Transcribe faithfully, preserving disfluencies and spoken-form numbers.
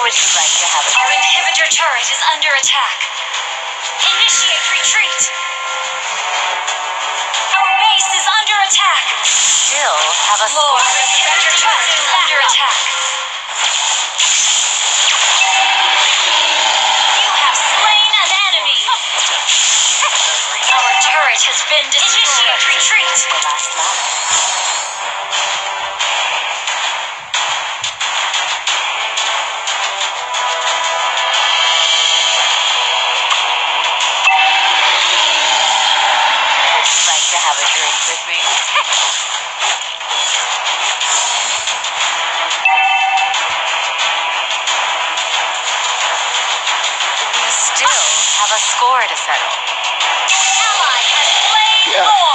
Would you like to have a Our inhibitor turret is under attack. Initiate retreat. Our base is under attack. still have a Lord, score? inhibitor turret is under attack. You have slain an enemy. Our turret has been destroyed. Initiate retreat. The last lap. Would you like to have a drink with me? We still have a score to settle. Ally has slain Yeah. Lord.